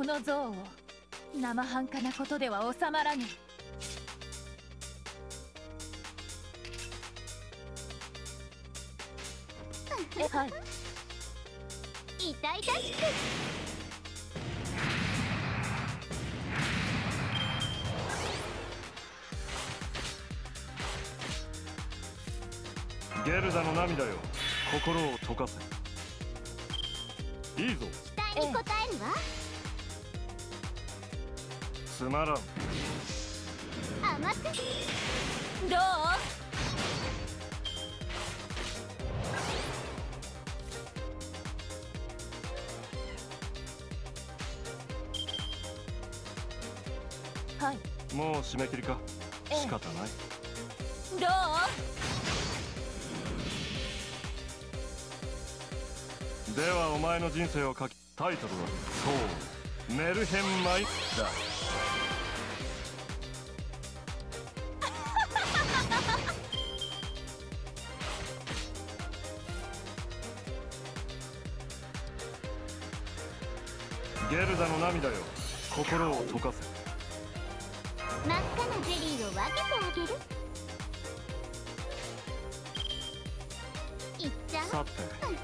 この像を生半可なことでは収まらぬ。はい。 痛々しく。 ゲルダの涙よ、心を溶かせ。いいぞ。 期待に応えるわ。 つまらん。 甘く。 どう？はい。 もう締め切りか。仕方ない。 どう？ ではお前の人生を書き、タイトルはそうメルヘンマイだ。ゲルダの涙よ、心を溶かせ。 真っ赤なゼリーを分けてあげる。いっちゃう。 さて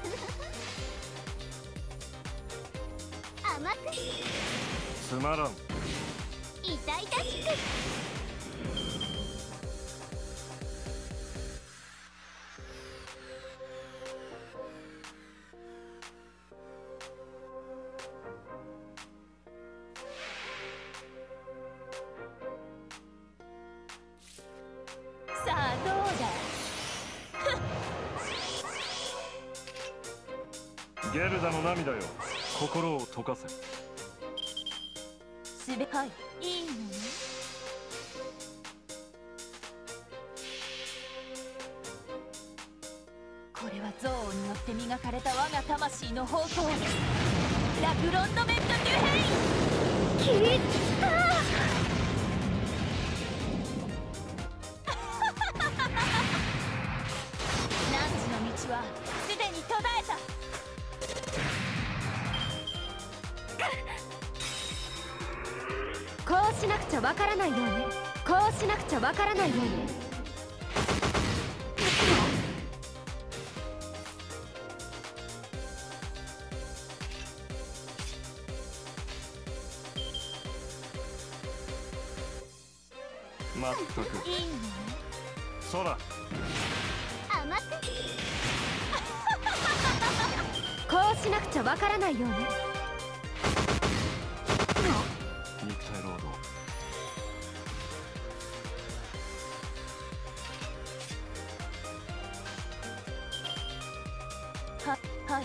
甘く。 つまらん。 痛々しく。 さあどうだ。 ゲルダの涙よ、心を溶かせ。 すべはい。いいのね。これは憎悪によって磨かれた我が魂の宝刀、ラグロンドメント・デュヘイン。きった汝の道はすでに途絶えた。 こうしなくちゃわからないようね。こうしなくちゃわからないようね。 まったく。 いいのね。 そら。 甘く。こうしなくちゃわからないようね。 肉体労働。 はい。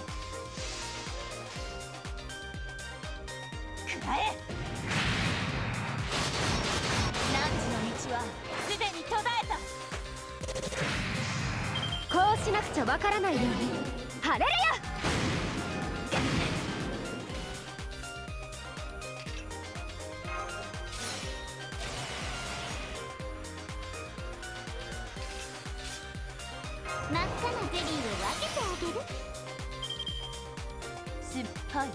くらえ。汝の道はすでに途絶えた。 こうしなくちゃわからないように。ハレルヤ。真っ赤なゼリーを分けてあげる。 はい。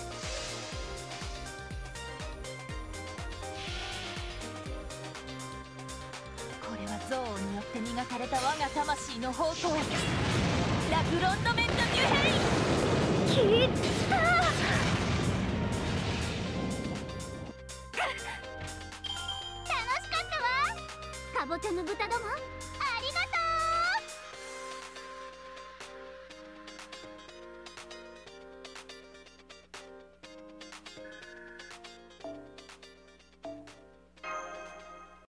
これは憎悪によって磨かれた我が魂の宝刀、ラグロンドメント・デュヘイン。 きった楽しかったわ。かぼちゃの豚ども、